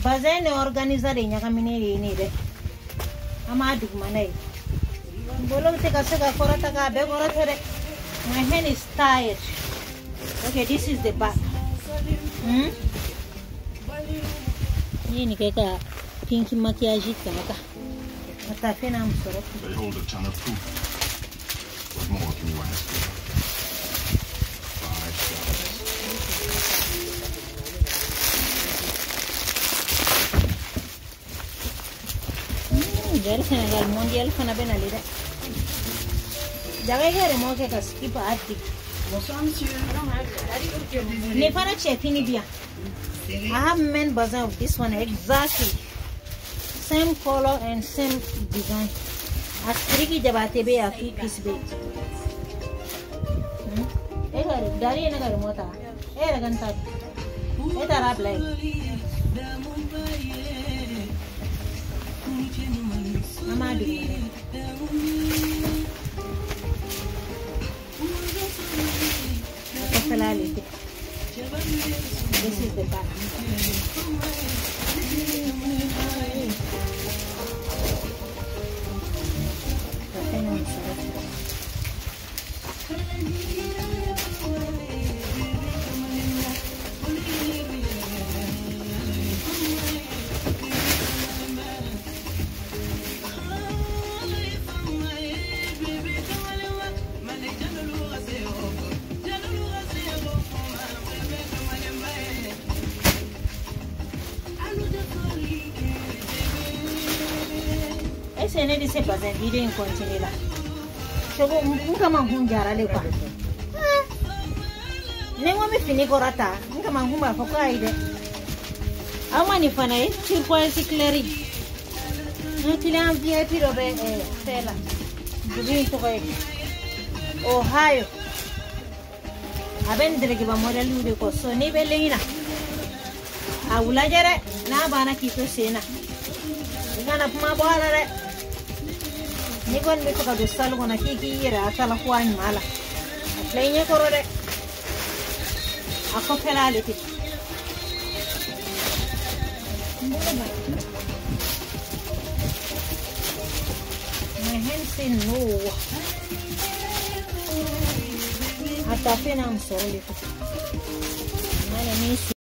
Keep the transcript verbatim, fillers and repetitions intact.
Bazin organizer nya kamine ni de. Ama dugmanai. Bolo te kasaka korata ka be korata. My hand is tired. Okay, this is the back. Hmm? Ini keka pinky makiaji kaka. Atafena msoro. They hold a ton of proof. What more can you ask for? Five stars. Hmm, jari Senegal mondial fana benali de. Jaga gare mo ke skip atti. Ne fara chefini bia. I have men bazin of this one exactly. Same color and same design. As tricky jabate be a few piece be. Hmm? Ega dari na gare mota. Era ganta. Eta rap like. Amadu. This is the back. Ese ne dice pas en video in continue là. Chogo nunca manhunjara le kwa. Nengo me fini korata, nunca manhumba foko aide. Ama ni fana e circo si cleri. Non ti le V I P robe eh tela. Dubi to ko Ohio. Abendere ke ba model lude ko so ni belina. Awula jere na bana kito sena. Ngana puma bwala re. Ni gon mi to ka do salu gona kiki yira atala kwani mala. Lenye korore. Ako penalty. My hands say no. Atapena I'm sorry. My name is